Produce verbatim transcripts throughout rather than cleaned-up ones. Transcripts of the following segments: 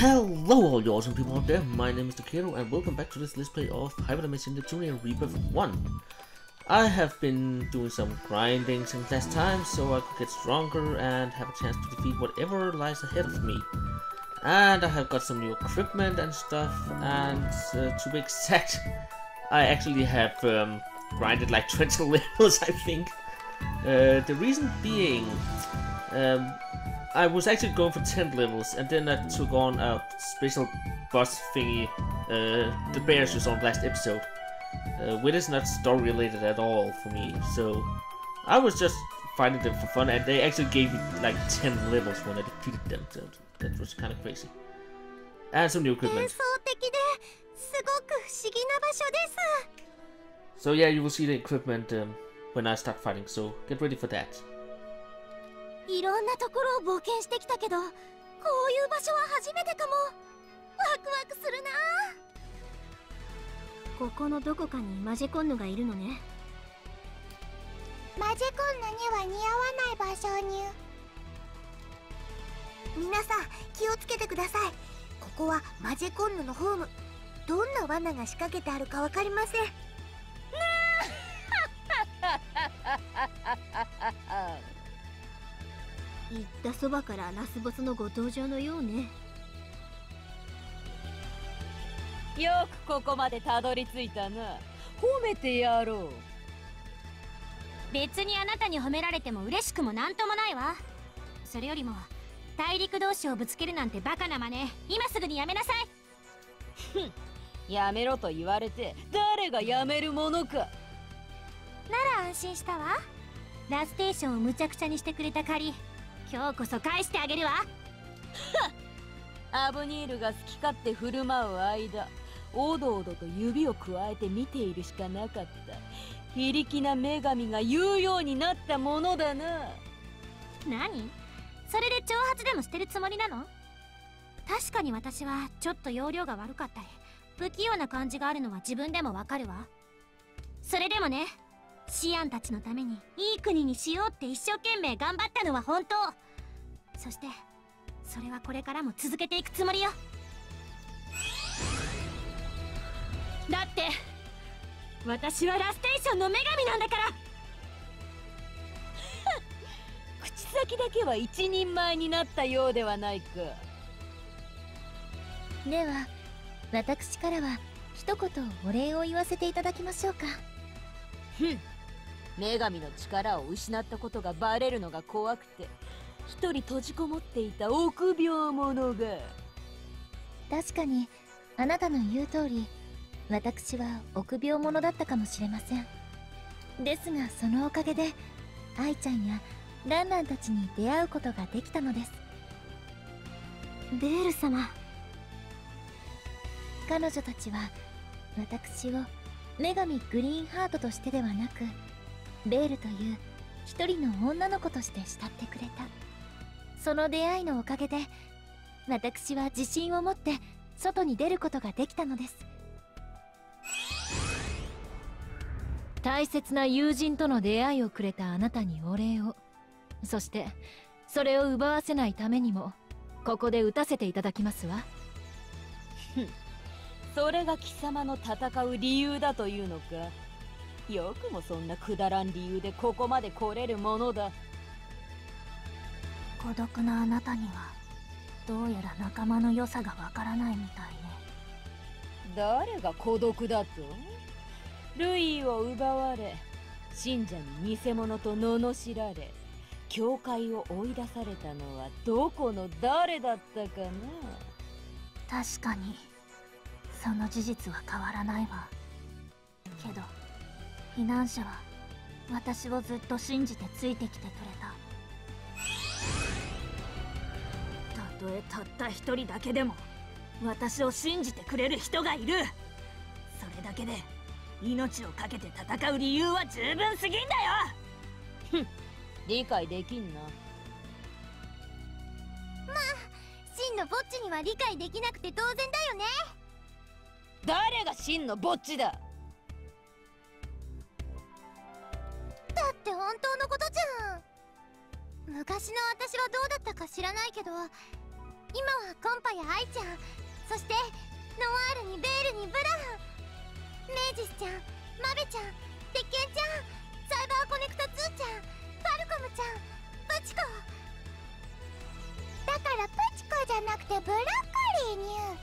Hello all you awesome people out there, my name is Takeru and welcome back to this Let's Play of Hyperdimension Neptunian Rebirth one. I have been doing some grinding since last time so I could get stronger and have a chance to defeat whatever lies ahead of me. And I have got some new equipment and stuff, and uh, to be exact, I actually have um, grinded like twenty levels, I think. Uh, the reason being, um, I was actually going for ten levels, and then I took on a special boss thingy, uh, the bears you saw in the last episode, uh, which is not story related at all for me, so I was just fighting them for fun, and they actually gave me like ten levels when I defeated them, so that was kind of crazy. And some new equipment. So yeah, you will see the equipment um, when I start fighting, so get ready for that. いろんなところを冒険してきたけど、こういう場所は初めてかも。ワクワクするな。ここのどこかにマジェコンヌがいるのね。マジェコンヌには似合わない場所に。皆さん気をつけてください。ここはマジェコンヌのホーム。どんな罠が仕掛けてあるかわかりません。行ったそばからラスボスのご登場のようね。 よくここまでたどり着いたな。褒めてやろう。 別にあなたに褒められても嬉しくもなんともないわ。それよりも大陸同士をぶつけるなんてバカな真似、今すぐにやめなさい。 ふん、やめろと言われて誰がやめるものか。なら安心したわ。ラステーションをむちゃくちゃにしてくれた借り、今日こそ返してあげるわ。 アブニールが好き勝手振る舞う間、おどおどと指をくわえて見ているしかなかった。非力な女神が言うようになったものだな。 何？それで挑発でもしてるつもりなの？確かに私はちょっと容量が悪かったり不器用な感じがあるのは自分でもわかるわ。それでもね、シアンたちのためにいい国にしようって一生懸命頑張ったのは本当。そしてそれはこれからも続けていくつもりよ。だって私はラステーションの女神なんだから。 口先だけは一人前になったようではないか。 では私からは一言お礼を言わせていただきましょうか。 ふん、女神の力を失ったことがバレるのが怖くて一人閉じこもっていた臆病者が。 確かにあなたの言う通り私は臆病者だったかもしれません。ですがそのおかげで愛ちゃんやランランたちに出会うことができたのです。ベール様、彼女たちは私を女神グリーンハートとしてではなくベールという一人の女の子として慕ってくれた。その出会いのおかげで私は自信を持って外に出ることができたのです。 大切な友人との出会いをくれたあなたにお礼を、そしてそれを奪わせないためにもここで打たせていただきますわ。 ふん、それが貴様の戦う理由だというのか。よくもそんなくだらん理由でここまで来れるものだ。 孤独なあなたにはどうやら仲間の良さがわからないみたいね。 誰が孤独だと？ルイを奪われ、信者に偽物と罵られ、教会を追い出されたのはどこの誰だったかな。 確かにその事実は変わらないわ。けど避難者は私をずっと信じてついてきてくれた。たとえたった一人だけでも私を信じてくれる人がいる。それだけで命を懸けて戦う理由は十分すぎんだよ。 ふん、理解できんな。まあ真のぼっちには理解できなくて当然だよね。 誰が真のぼっちだ。 だって本当のことじゃん。昔の私はどうだったか知らないけど、 今はコンパやアイちゃん、そしてノワールにベールにブラハン、メイジスちゃん、マベちゃん、鉄拳ちゃん、サイバーコネクトツーちゃん、ファルコムちゃん、プチコ。だからプチコじゃなくてブロッコリーにゅ。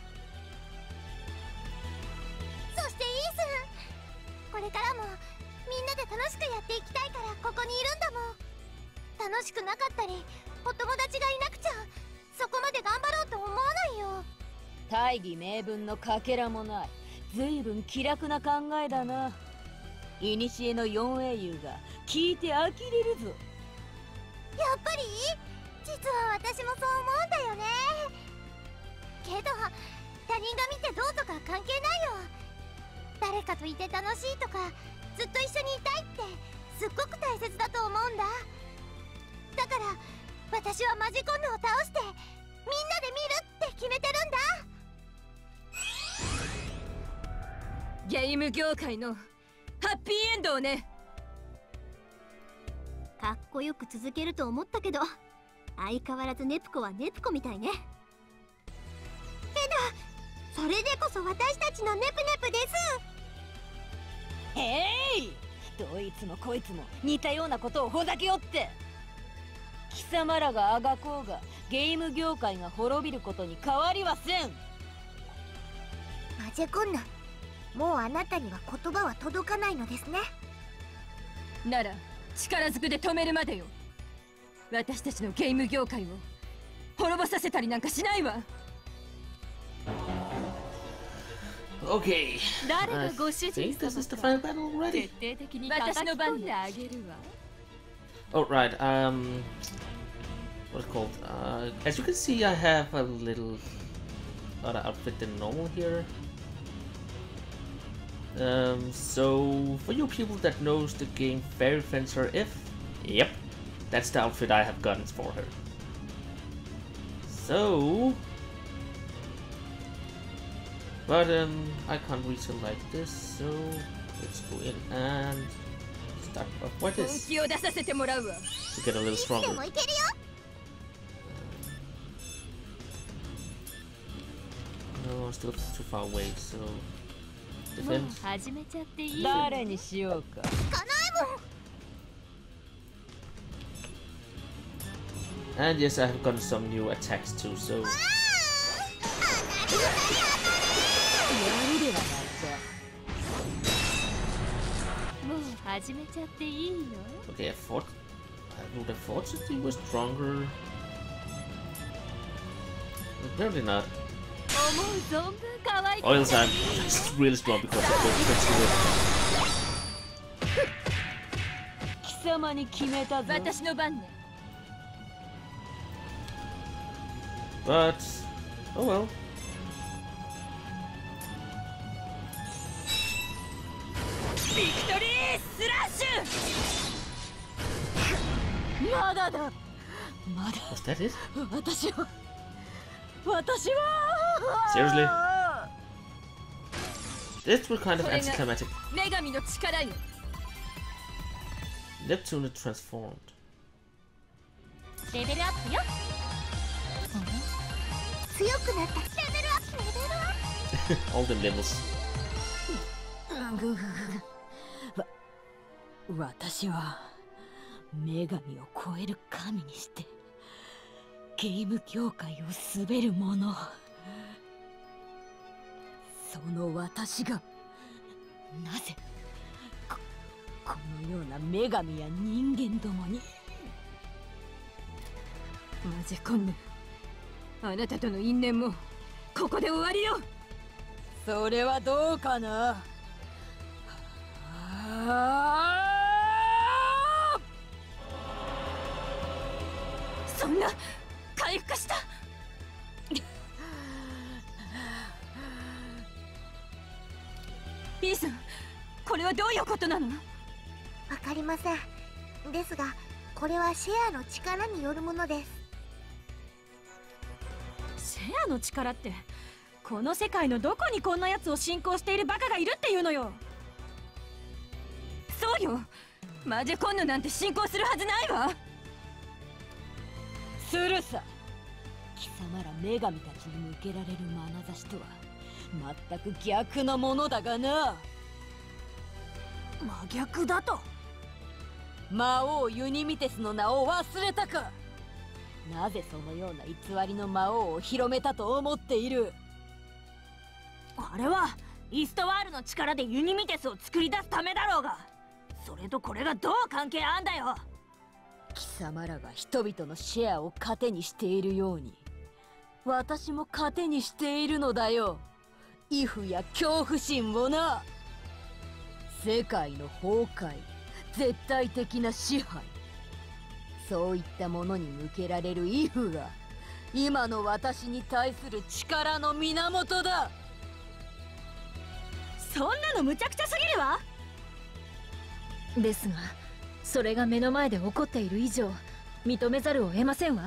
そしてイースン、これからもみんなで楽しくやっていきたいからここにいるんだもん。楽しくなかったりお友達がいなくちゃそこまで頑張ろうと思わないよ。 大義名分のかけらもない。ずいぶん気楽な考えだな。古の四英雄が聞いて呆れるぞ。 やっぱり実は私もそう思うんだよね。けど他人が見てどうとか関係ないよ。誰かといて楽しいとかずっと一緒にいたいってすっごく大切だと思うんだ。だから私はマジコンヌを倒してみんなで見るって決めてるんだ。 ゲーム業界のハッピーエンドをね。 かっこよく続けると思ったけど相変わらずネプコはネプコみたいね。けどそれでこそ私たちのネプネプです。 へい、どいつもこいつも似たようなことをほざけよって。貴様らがあがこうがゲーム業界が滅びることに変わりはせん。 マジコンヌ、もうあなたには言葉は届かないのですね。 なら力ずくで止めるまでよ。私たちのゲーム業界を滅ぼさせたりなんかしないわ。 Okay, 誰 I がご主人 think this is the 様 final か battle already. 徹底的に私の番であげるわ。 Oh, right, um, what is it called? Uh, as you can see, I have a little other outfit than normal here. Um, so, for you people that knows the game Fairy Fencer If, yep, that's the outfit I have gotten for her. So, but um, I can't reach her like this, so let's go in and start off with 本 this 気を出させてもらうわ。 to get a little で stronger. もいけるよ。 No, still too far away, so もう defense. 始めちゃっていい？ 誰にしようか。 かなえもん。 And yes, I have gotten some new attacks too, so やるではないか。 もう始めちゃっていいよ。 okay, I thought I would have thought that he was stronger. Apparently not. 思う存分可愛く Or else I'm just really strong because of the 貴様に決めたぞ。 私の番ね。 But oh well. ビクトリースラッシュ。 まだだ。まだ。 Was that it? 私は。私は。 Seriously? This was kind of それが anticlimactic. 女神の力よ。 Neptune transformed. レベルアップよ。強くなった。レベルアップ、レベルアップ。 All the levels. わ、私は女神を超える神にしてゲーム業界を滑る者。その私がなぜこ、このような女神や人間どもに。 マジコンヌ、あなたとの因縁もここで終わりよ。 それはどうかな。あーそんな回復した。イーサン、これはどういうことなの？ わかりません。ですがこれはシェアの力によるものです。 シェアの力って、この世界のどこにこんなやつを信仰しているバカがいるっていうのよ。そうよ、マジコンヌなんて信仰するはずないわ。 するさ。 貴様ら女神たちに向けられる眼差しとは全く逆のものだがな。 真逆だと？ 魔王ユニミテスの名を忘れたか。なぜそのような偽りの魔王を広めたと思っている。 あれはイーストワールの力でユニミテスを作り出すためだろうが、それとこれがどう関係あんだよ。 貴様らが人々のシェアを糧にしているように私も糧にしているのだよ。畏怖や恐怖心をな。世界の崩壊、絶対的な支配、そういったものに向けられる畏怖が今の私に対する力の源だ。 そんなの無茶苦茶すぎるわ。 ですがそれが目の前で起こっている以上認めざるを得ませんわ。 ネ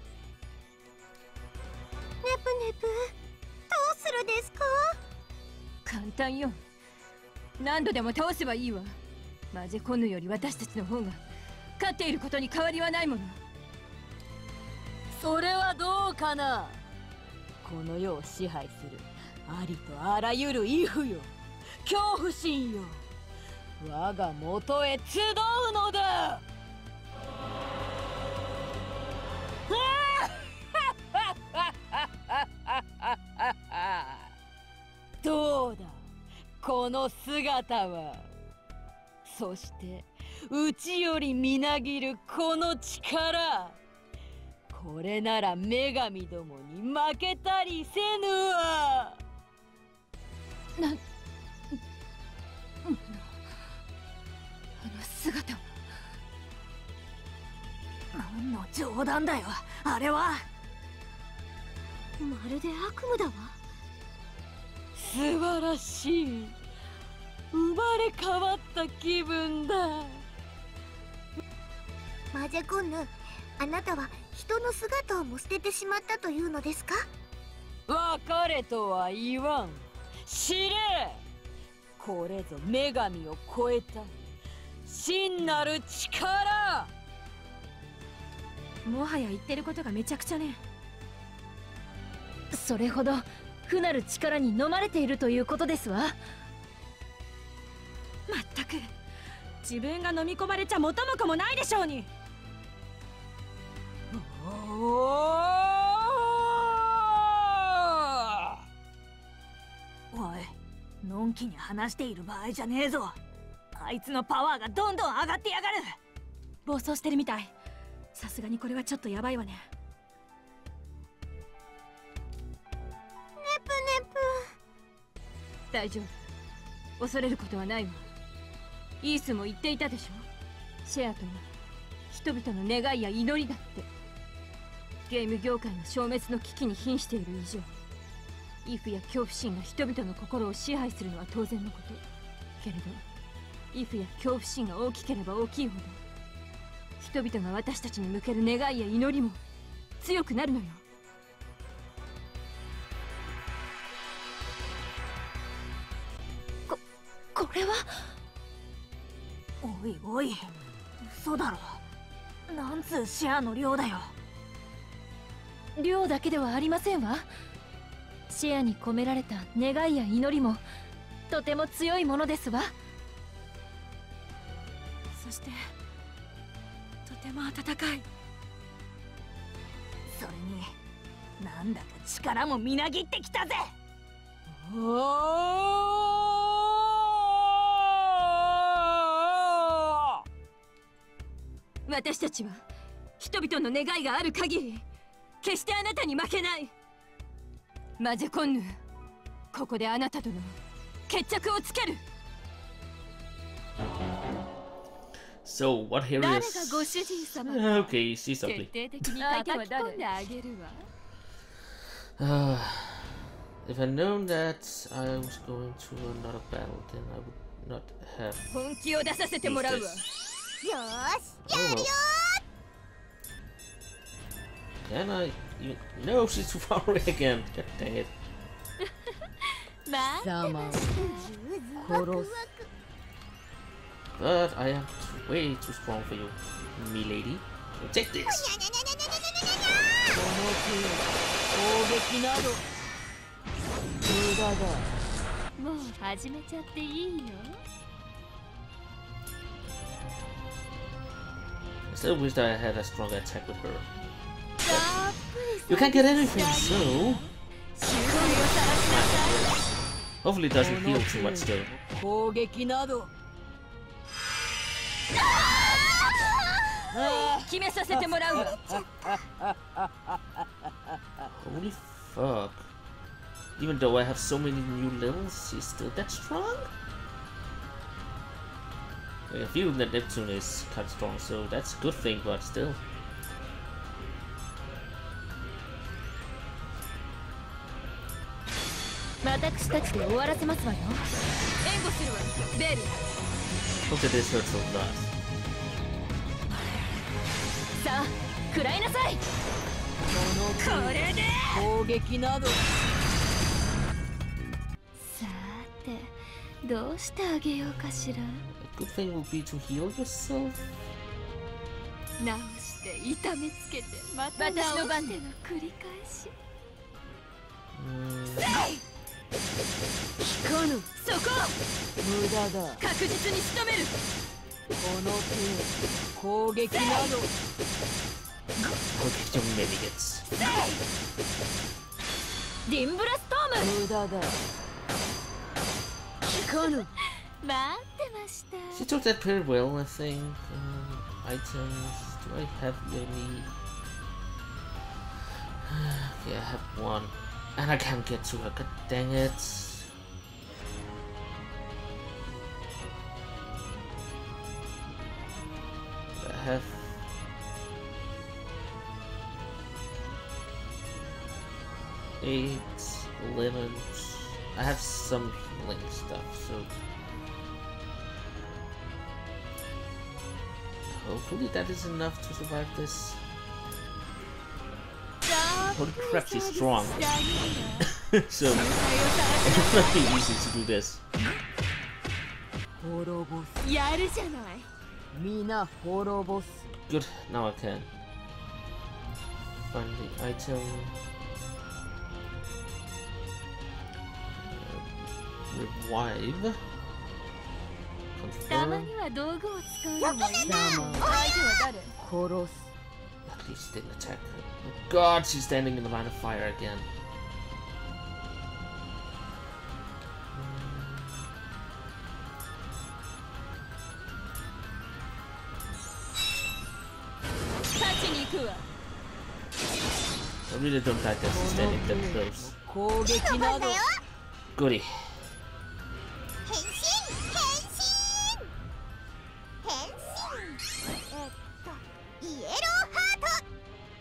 プネプ、どうするですか？ 簡単よ。何度でも倒せばいいわ。マジェコンヌより私たちの方が勝っていることに変わりはないもの。 それはどうかな。この世を支配するありとあらゆる畏怖よ、恐怖心よ、我が元へ集うのだ。どうだこの姿は。そして内よりみなぎるこの力、これなら女神どもに負けたりせぬわ。 な、あの姿は。 何の冗談だよあれは。まるで悪夢だわ。 素晴らしい、生まれ変わった気分だ。 マジェコンヌ、あなたは人の姿をも捨ててしまったというのですか？ 別れとは言わん。知れ、これぞ女神を超えた真なる力。 もはや言ってることがめちゃくちゃね。 それほど負なる力に飲まれているということですわ。 まったく自分が飲み込まれちゃ元も子もないでしょうに。おい、のんきに話している場合じゃねえぞ。あいつのパワーがどんどん上がってやがる。暴走してるみたい。さすがにこれはちょっとやばいわね。 ネプネプ。 大丈夫、恐れることはないわ。イースも言っていたでしょ。シェアとは人々の願いや祈りだって。ゲーム業界の消滅の危機に瀕している以上、畏怖や恐怖心が人々の心を支配するのは当然のこと。けれど畏怖や恐怖心が大きければ大きいほど、人々が私たちに向ける願いや祈りも強くなるのよ。 こ、これは。 おいおい、嘘だろ。なんつうシェアの量だよ。 量だけではありませんわ。シェアに込められた願いや祈りもとても強いものですわ。 そしてとても温かい。それになんだか力もみなぎってきたぜ。 私たちは人々の願いがある限り決してあなたに負けない。マジェコンヌ、ここであなたとの決着をつける。 So what here 誰 is がご主人様 okay, she's 決 ugly. 定的に叩き込んであげるわ。 Uh, if I'd known that I was going to another battle, then I would not have 本気を出させてもらうわ。 used this. よーし、やるよ Can I? You, no, she's too far away again. God dang it. まあ、 貴様を殺す。 But I am too, way too strong for you, me lady. So take this. にゃにゃにゃにゃにゃにゃにゃにゃ攻撃など無駄だ。 もう始めちゃっていいよ。 I still wish that I had a stronger attack with her. You can't get anything, so hopefully it doesn't heal too much still. 攻撃など決めさせてもらうわ。 Holy fuck. Even though I have so many new levels, she's still that strong? I feel that Neptune is kind of strong, so that's a good thing, but still. 私たちで終わらせますわよ。 援護するわ、ベル。 Hope that this hurts a lot. さあ、食らいなさい。 これで攻撃などさーて、どうしてあげようかしら。 A good thing would be to heal yourself. 直して痛めつけてまた直しての繰り返し。 Mm, 聞かぬそこ無駄だ。 確実に仕留める。 この手攻撃など I'll get your minigets. ディンブラストーム。 無駄だ。 聞かぬ待ってました。 She took that pretty well, I think. Um, items. Do I have any? Okay, I have one. And I can't get to her. God dang it. I have. Eight, eleven. I have some healing stuff, so. Hopefully that is enough to survive this. Holy crap, she's strong. So it's not be easy to do this. 滅ぼす。 やるじゃない。 皆滅ぼす。 Good, now I can. Find the item. Uh, revive. たま Confirm. には道具を使うのもいい。 貴様相手は誰？ 殺す。 At least didn't attack her. Oh god, she's standing in the line of fire again. 勝ちに行くわ。 I really don't like that she's standing that close. 攻撃など Goody. 変身変身変身えっとイエローハート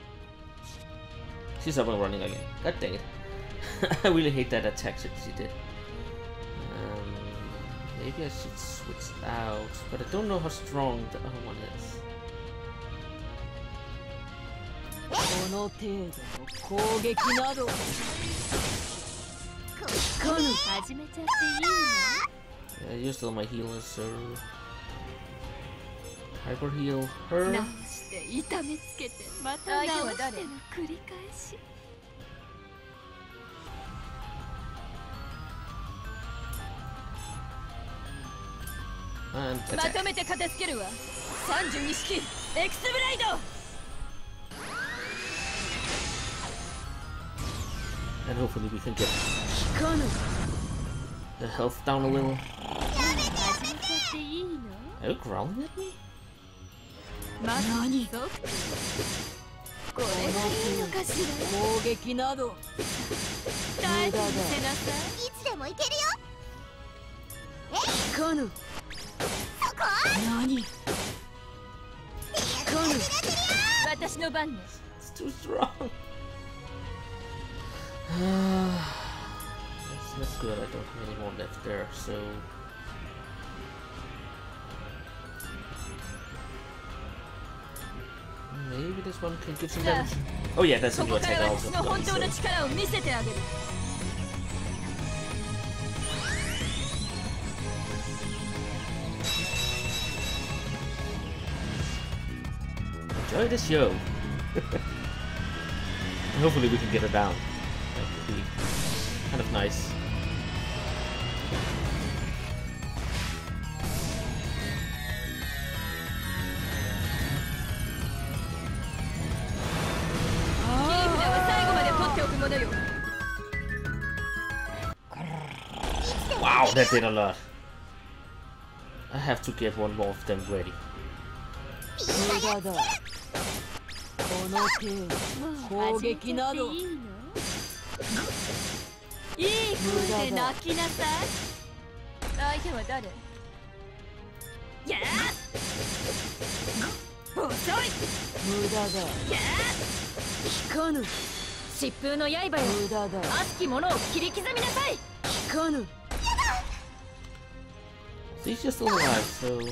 She's up and running again. God dang it. I really hate that attack that she did. Um, maybe I should switch out, but I don't know how strong the other one is. この程度の攻撃など今度始めちゃっていい Yeah, I used all my healers, so hyper heal の？ her. 直して痛めつけてまた直しての繰り返し。 And ま attack. とめて片付けるわ。さんじゅうに式エクスブレイド。 And hopefully we can get 聞かぬ。 the health down a little. 始めちゃっていいの？ Are you growling at me? まず何？これがいいのかしら。 攻撃など耐えてみせなさい。 いつでもいけるよ聞かぬ。 そこ何？ 聞かぬ私の番ね。 It's too strong. That's not good. I don't have any more left there, so. Maybe this one can give some damage. Oh yeah, that's a こ new こか attack ら also. 私の本当の So. 力を見せてあげる。 Enjoy the show. Hopefully we can get her down. That would be kind of nice. Wow, that did a lot. I have to get one more of them ready. 無駄だ。この程度攻撃などいいの？いい声で泣きなさい。相手は誰？やー！遅い！ 無駄だ。 や効かぬ。 疾風の刃よ、 無駄だ。 悪しき者を切り刻みなさい。 効かぬ。 She's just still alive, so ー！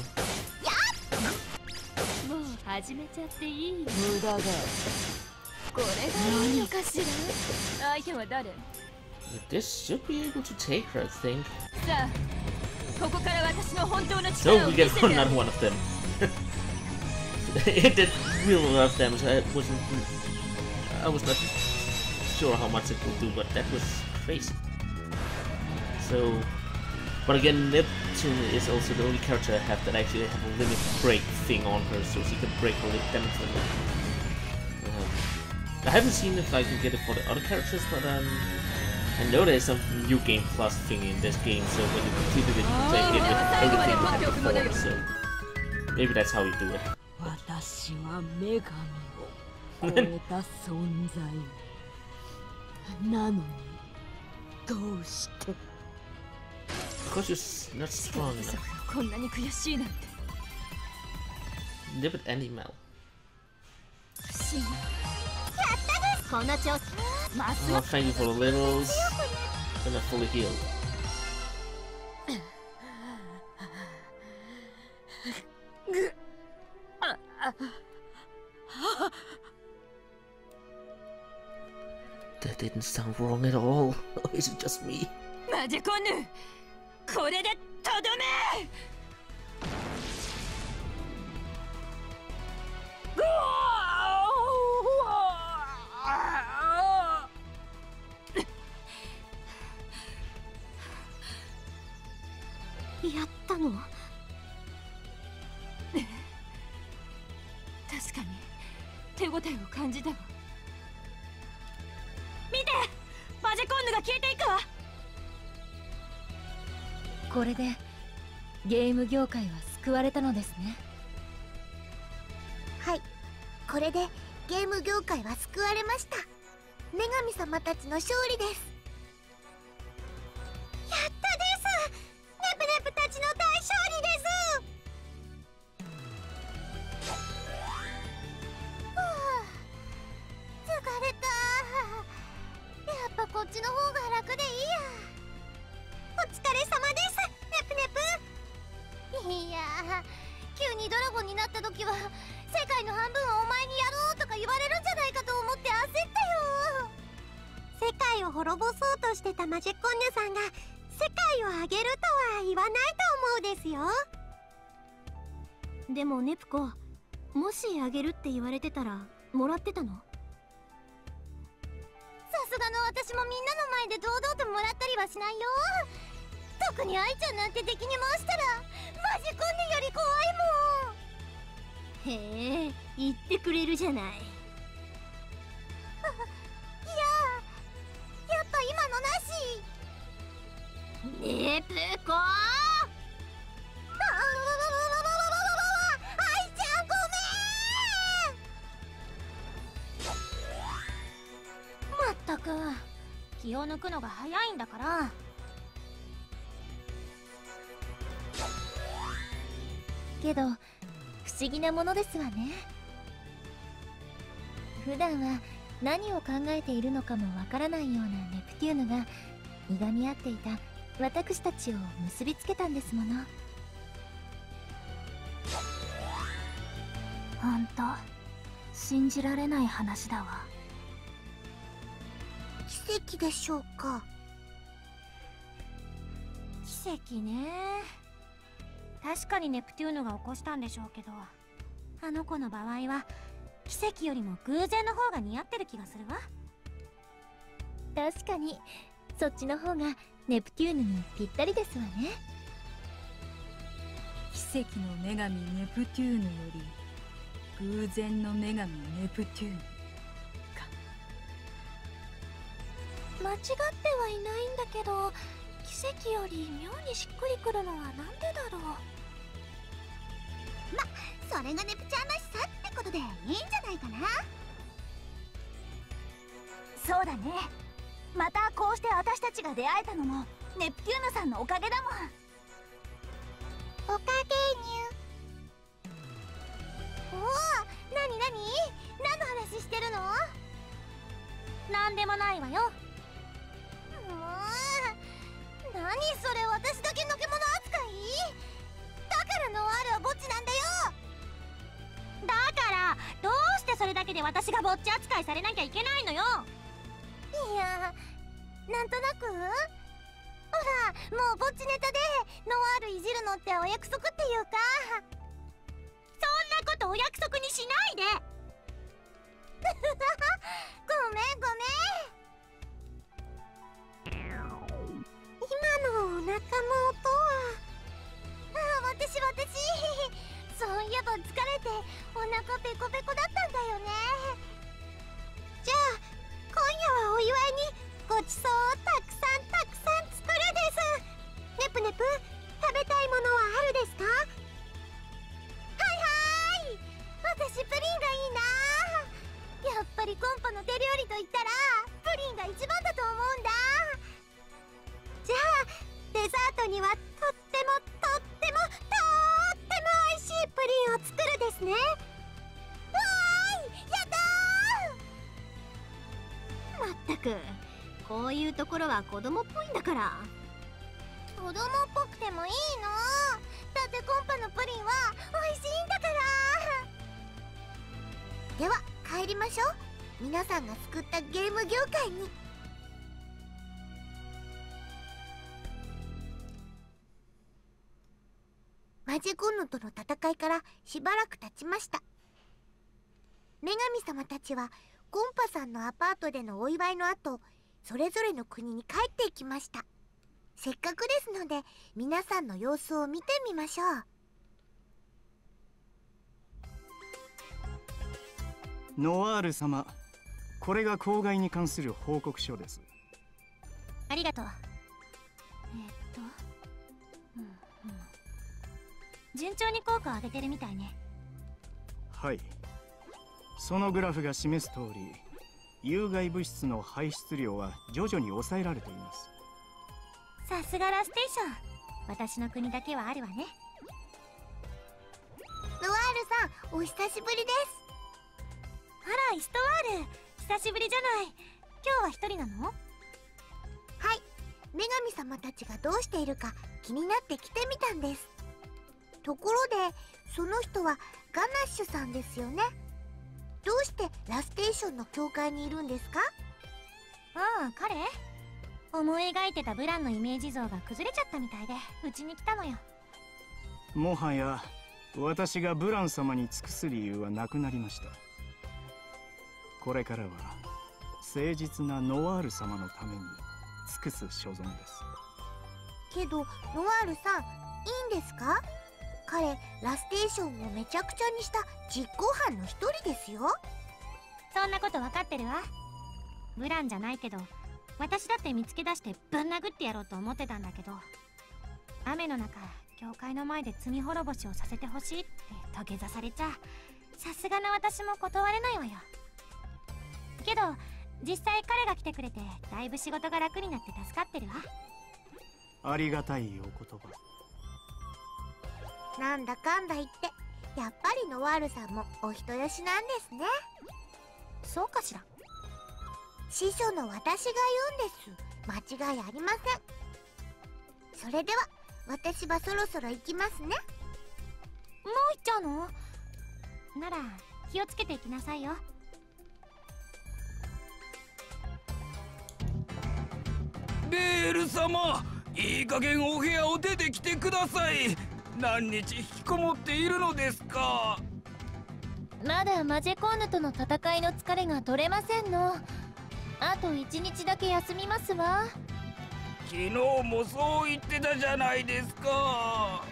もう始めちゃっていい？ 無駄だ。 これがいいのかしら？相手は誰？ this should be able to take her, I think. さあ、ここから私の本当の So 力を we 見 get せて。 another one of them. It did real lot of damage. I wasn't. I was not sure how much it would do, but that was crazy. So, but again, Neptune is also the only character I have that actually have a limit break thing on her, so she can break a little damage from it. Um, I haven't seen if I can get it for the other characters, but um, I know there's some new game plus thing in this game, so when you completed it, you can take it with everything you had before. So maybe that's how you do it. 私は女神を超えた存在なのにどうして Because you're s- not strong enough. こんなに悔しいなんて。 Live it animal. 不思議。 この調子まっす Oh, thank you for the levels. Then I fully healed. That didn't sound wrong at all. Or is it just me? マジコンヌ、これでとどめ。 やったの？ 確かに手応えを感じたわ。見て、マジコンヌが消えていくわ。 これでゲーム業界は救われたのですね。 はい、これでゲーム業界は救われました。女神様たちの勝利です。やったです。ネプネプたちの大勝利です。はあ、疲れた。やっぱこっちの方が楽でいいや。お疲れ様です、ネプネプ。いやー、急にドラゴンになった時は世界の半分はお前にやろうとか言われるんじゃないかと思って焦ったよ。世界を滅ぼそうとしてたマジェコンヌさんが世界をあげるとは言わないと思うですよ。 でもネプコ、もしあげるって言われてたらもらってたの？ さすがの私もみんなの前で堂々ともらったりはしないよ。特に愛ちゃんなんて敵に回したらマジコンヌより怖いもん。 へえ、言ってくれるじゃない。 いやー、やっぱ今のなし。 ネプコー、 あ愛ちゃんごめん。 まったく気を抜くのが早いんだから。 けど不思議なものですわね。普段は何を考えているのかもわからないようなネプテューヌがいがみ合っていた私たちを結びつけたんですもの。 ほんと信じられない話だわ。 奇跡でしょうか。 奇跡ね。確かにネプテューヌが起こしたんでしょうけど、あの子の場合は奇跡よりも偶然の方が似合ってる気がするわ。 確かにそっちの方がネプテューヌにぴったりですわね。 奇跡の女神ネプテューヌより偶然の女神ネプテューヌか。 間違ってはいないんだけど、奇跡より妙にしっくりくるのはなんでだろう。 ま、それがネプちゃんらしさってことでいいんじゃないかな。 そうだね。またこうして私たちが出会えたのもネプテューヌさんのおかげだもん。 おかげにゅ。おお、なになに、何の話してるの？ なんでもないわよ。 もう何それ、私だけのけ者扱い？だからノワールはぼっちなんだよ。 だからどうしてそれだけで私がぼっち扱いされなきゃいけないのよ。 いや、なんとなくほら、もうぼっちネタでノワールいじるのってお約束っていうか。 そんなことお約束にしないで。 ごめんごめん。今のお腹の音は、あ、私私そういえば疲れてお腹ペコペコだったんだよね。じゃあ今夜はお祝いにごちそうをたくさんたくさん作るです。ネプネプ、食べたいものはあるですか？はいはい、私プリンがいいな。やっぱりコンパの手料理といったらプリンが一番だと思うんだ。じゃあデザートにはとってもとってもとっても美味しいプリンを作るですね。わーい、やったー。 まったく、こういうところは子供っぽいんだから。 子供っぽくてもいいの。だってコンパのプリンは美味しいんだから。では帰りましょう。皆さんが救ったゲーム業界に。マジゴンヌとの戦いからしばらく経ちました。女神様たちはコンパさんのアパートでのお祝いの後、それぞれの国に帰っていきました。せっかくですので皆さんの様子を見てみましょう。 ノワール様、これが公害に関する報告書です。 ありがとう。えー、っと、うんうん、順調に効果を上げてるみたいね。 はい、そのグラフが示す通り、有害物質の排出量は徐々に抑えられています。 さすがラステーション、私の国だけはあるわね。 ノワールさん、お久しぶりです。 あら、イストワール、久しぶりじゃない。今日は一人なの？ はい、女神様たちがどうしているか気になって来てみたんです。ところでその人はガナッシュさんですよね。どうしてラステーションの教会にいるんですか？ ああ、彼？思い描いてたブランのイメージ像が崩れちゃったみたいでうちに来たのよ。 もはや私がブラン様に尽くす理由はなくなりました。これからは誠実なノワール様のために尽くす所存です。 けどノワールさん、いいんですか？彼ラステーションをめちゃくちゃにした実行犯の一人ですよ。 そんなこと分かってるわ。ブランじゃないけど私だって見つけ出してぶん殴ってやろうと思ってたんだけど、雨の中教会の前で罪滅ぼしをさせてほしいって土下座されちゃ、さすがの私も断れないわよ。けど実際彼が来てくれてだいぶ仕事が楽になって助かってるわ。 ありがたいお言葉。 なんだかんだ言ってやっぱりノワールさんもお人よしなんですね。 そうかしら。 師匠の私が言うんです。間違いありません。それでは私はそろそろ行きますね。もう行っちゃうの？なら気をつけていきなさいよ。 ベール様、いい加減お部屋を出てきてください。何日引きこもっているのですか？ まだマジェコーヌとの戦いの疲れが取れませんの。 あといちにちだけ休みますわ。 昨日もそう言ってたじゃないですか。 あ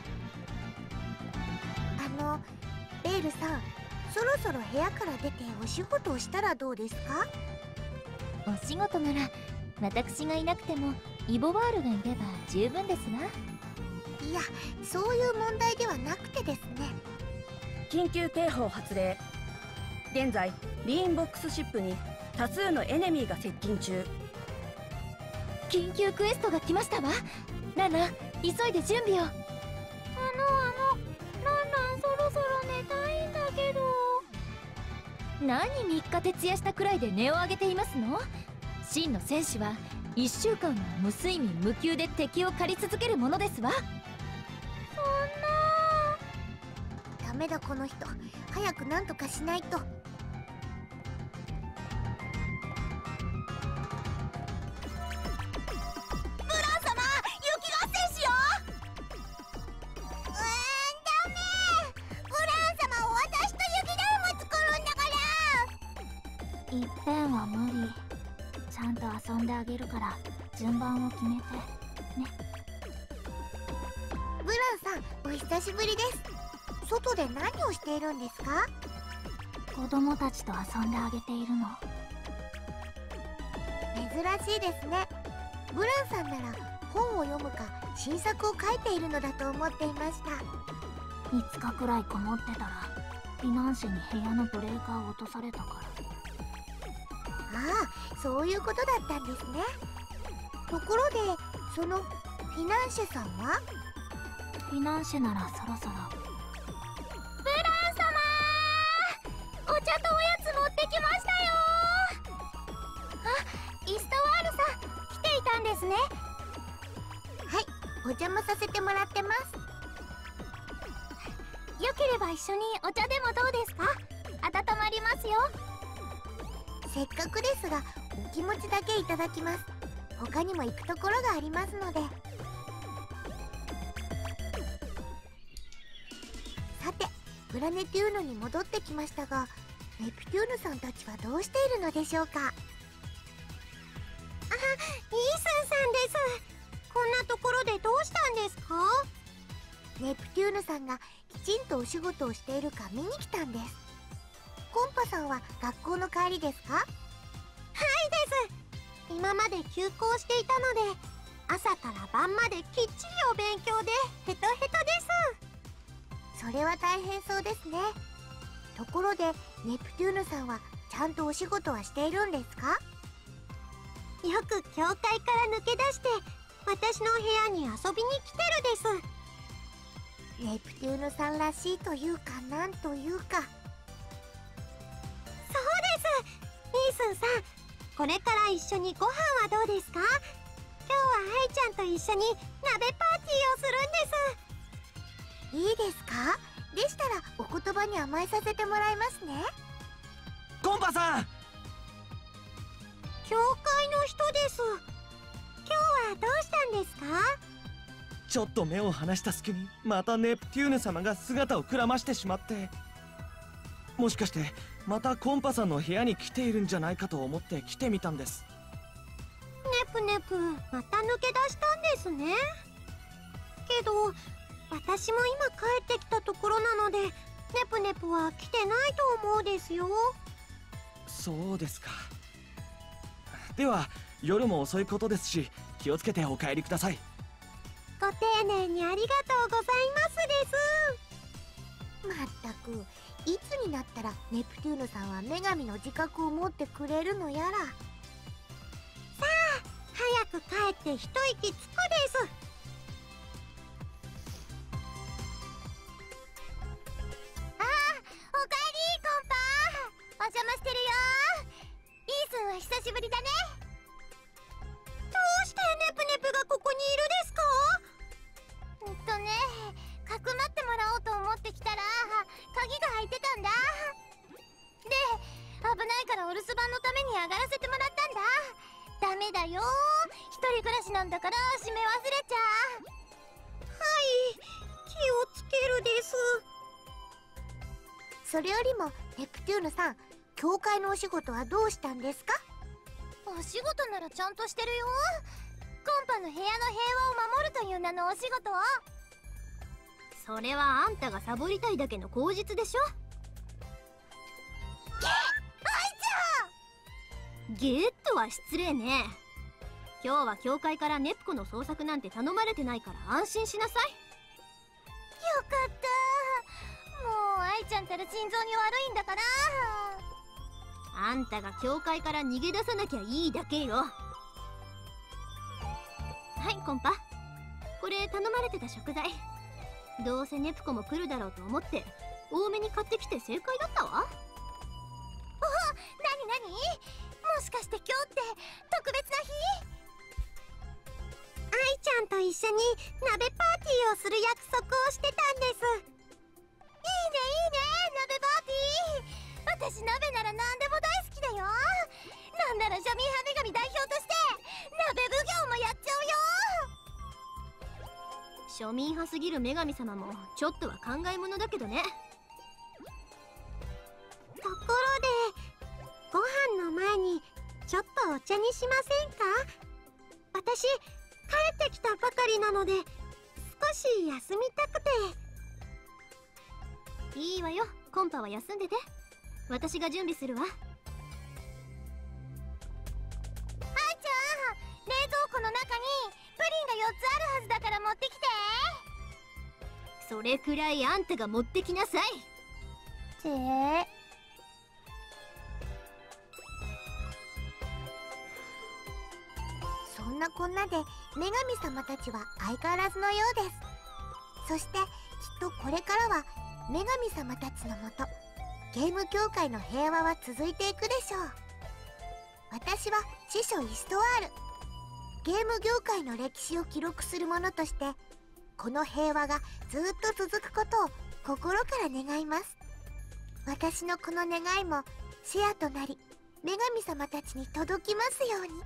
のベールさん、そろそろ部屋から出てお仕事をしたらどうですか？ お仕事なら私がいなくてもイボワールがいれば十分ですわ。 いや、そういう問題ではなくてですね。 緊急警報発令。現在リーンボックスシップに多数のエネミーが接近中。 緊急クエストが来ましたわ。ランラン、急いで準備を。あのあのランラン、そろそろ寝たいんだけど。何みっか徹夜したくらいで音を上げていますの？真の戦士はいっしゅうかんも無睡眠無休で敵を狩り続けるものですわ。 そんな。ダメだこの人、早くなんとかしないと。ブラン様、雪合戦しよう。うーん、ダメ。ブラン様、私と雪だるま作るんだから。 いっぺんは無理。ちゃんと遊んであげるから順番を決めてね。 ブランさん、お久しぶりです。外で何をしているんですか？ 子供たちと遊んであげているの。 珍しいですね。ブランさんなら本を読むか新作を書いているのだと思っていました。 いつかくらいこもってたらフィナンシェに部屋のブレーカーを落とされたから。 ああ、そういうことだったんですね。ところで、そのフィナンシェさんは？ フィナンシェならそろそろ。 ブラン様ー、お茶とおやつ持ってきましたよー。あ、イストワールさん、来ていたんですね。はい、お邪魔させてもらってます。よければ一緒にお茶でもどうですか？温まりますよ。せっかくですが、お気持ちだけいただきます。他にも行くところがありますので。さて、プラネテューヌに戻ってきましたが、ネプテューヌさんたちはどうしているのでしょうか？あ、イースンさんです。こんなところでどうしたんですか？ネプテューヌさんがきちんとお仕事をしているか見に来たんです。コンパさんは学校の帰りですか？はいです。今まで休校していたので、朝から晩まできっちりお勉強でヘトヘトです。それは大変そうですね。ところでネプテューヌさんはちゃんとお仕事はしているんですか？よく教会から抜け出して私の部屋に遊びに来てるです。ネプテューヌさんらしいというか、なんというか。そうです。イースンさん、これから一緒にご飯はどうですか？今日はアイちゃんと一緒に鍋パーティーをするんです。いいですか？でしたらお言葉に甘えさせてもらいますね。 コンパさん、 教会の人です。今日はどうしたんですか？ ちょっと目を離した隙にまたネプテューヌ様が姿をくらましてしまって、もしかしてまたコンパさんの部屋に来ているんじゃないかと思って来てみたんです。 ネプネプ、また抜け出したんですね。けど私も今帰ってきたところなので、ネプネプは来てないと思うですよ。 そうですか。では夜も遅いことですし、気をつけてお帰りください。 ご丁寧にありがとうございますです。まったく、いつになったらネプテューヌさんは女神の自覚を持ってくれるのやら。さあ、早く帰って一息つくです。ああ、おかえりコンパ。お邪魔してるよ。イースンは久しぶりだね。どうしてネプネプがここにいるですか？うんとね、かくまってもらおうと思ってきたら鍵が開いてたんだ。で、危ないからお留守番のために上がらせてもらったんだ。ダメだよ、一人暮らしなんだから閉め忘れちゃう。はい、気をつけるです。それよりもネプテューヌさん、教会のお仕事はどうしたんですか？ お仕事ならちゃんとしてるよ。コンパの部屋の平和を守るという名のお仕事。 それはあんたがサボりたいだけの口実でしょ。 ゲッアイちゃん。 ゲットは失礼ね。今日は教会からネプコの捜索なんて頼まれてないから安心しなさい。 よかった。もう愛ちゃんたら心臓に悪いんだから。 あんたが教会から逃げ出さなきゃいいだけよ。はいコンパ、これ頼まれてた食材。どうせネプコも来るだろうと思って多めに買ってきて正解だったわ。 お、なになに、もしかして今日って特別な日？愛ちゃんと一緒に鍋パーティーをする約束をしてたんです。いいねいいね、鍋パーティー。私鍋なら何でも大好きだよ。なんなら庶民派女神代表として鍋奉行もやっちゃうよ。 庶民派すぎる女神様もちょっとは考えものだけどね。 ところでご飯の前にちょっとお茶にしませんか？私帰ってきたばかりなので少し休みたくて。 いいわよ、コンパは休んでて。私が準備するわ。 愛ちゃん、冷蔵庫の中にプリンがよっつあるはずだから持ってきて。 それくらいあんたが持ってきなさい。 てーそんなこんなで女神様たちは相変わらずのようです。そしてきっとこれからは女神様たちのもとゲーム業界の平和は続いていくでしょう。私は師匠イストワール。ゲーム業界の歴史を記録するものとしてこの平和がずっと続くことを心から願います。私のこの願いもシェアとなり女神様たちに届きますように。プリン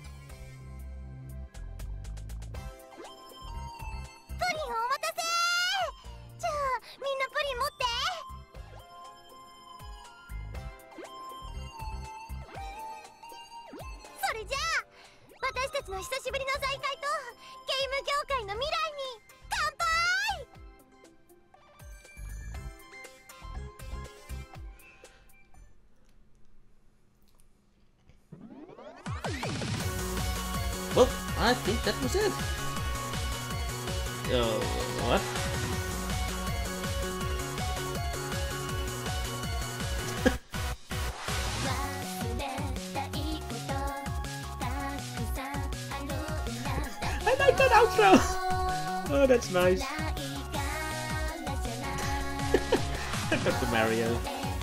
お待たせ。じゃあみんなプリン持って。それじゃあ私たちの久しぶりの再会とゲーム業界の未来に乾杯。 Well, I think that was it. Uh, what? I like that outro! Oh, that's nice. Doctor Mario.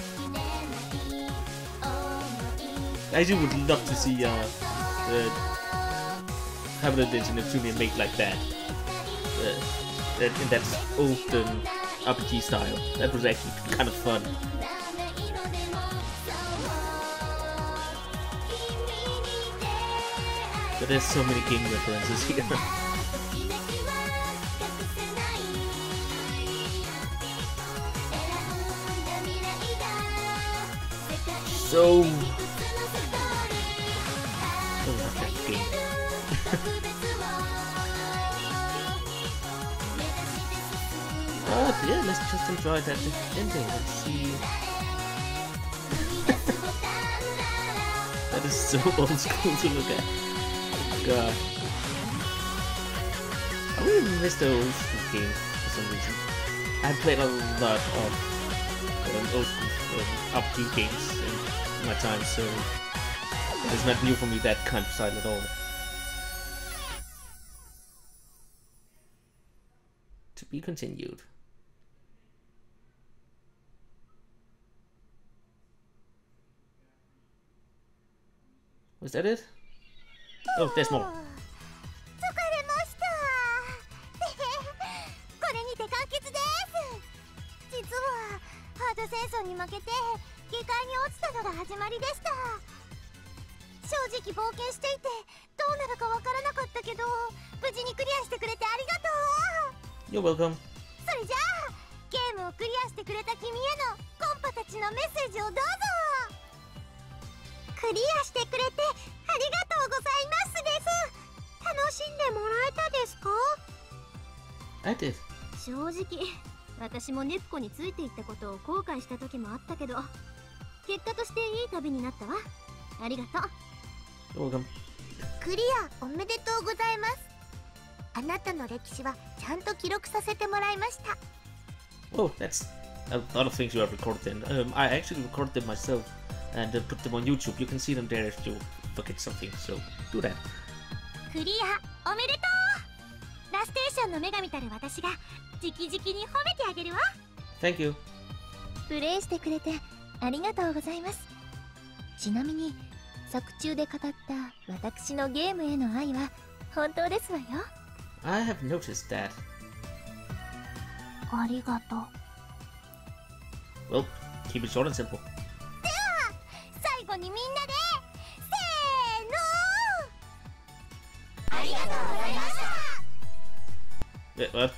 I actually would love to see uh, the Hyper Dimension Neptunian made like that. Uh, in that old um, R P G style. That was actually kind of fun. But there's so many game references here. So... Oh, not that game. But yeah, let's just enjoy that ending. Let's see... That is so old school to look at. God. I really miss the old school games for some reason. I played a lot of um, old school um, R P G games in my time, so it's not new for me, that kind of style at all. To be continued. Was that it? Oh, there's more. 疲れました。これにて完結です。実はハード戦争に負けて下界に落ちたのが始まりでした。正直冒険していてどうなるかわからなかったけど無事にクリアしてくれてありがとう。 You're welcome. それじゃあゲームをクリアしてくれた君へのコンパたちのメッセージをどうぞ。クリアしてくれてあありがとうございますです。楽しんでもらえたですか？ I did. 正直私もネプコについていったことを後悔した時もあったけど、結果としていい旅になったわ。ありがとう。 You're welcome. クリアおめでとうございます。あなたの歴史はちゃんと記録させてもらいました。 Oh, that's a lot of things you have recorded. Um, I actually recorded them myself and uh, put them on YouTube. You can see them there if you forget something, so do that. クリアおめでとう。ラステーションの女神たる私が直々に褒めてあげるわ。 Thank you. プレイしてくれてありがとうございます。ちなみに作中で語った私のゲームへの愛は本当ですわよ。 I have noticed that. ありがとう。 Well, keep it short and simple. では最後にみんなでせーの。ありがとうございました。 Wait, what?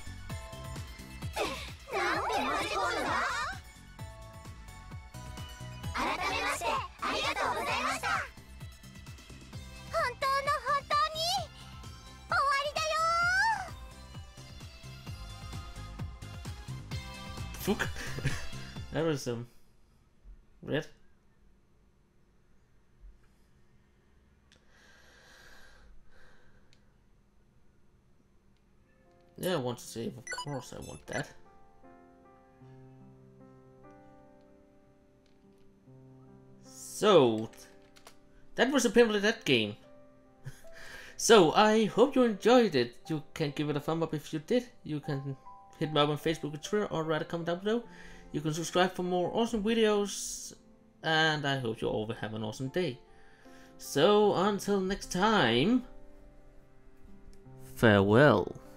なんで同じコードだ？改めましてありがとうございました。本当の本当に終わりだよ。 Fuck. That was um red. Yeah, I want to save. Of course, I want that. So that was apparently that game. So I hope you enjoyed it. You can give it a thumb up if you did. You can hit me up on Facebook or Twitter, or write a comment down below. You can subscribe for more awesome videos, and I hope you all will have an awesome day. So until next time, farewell.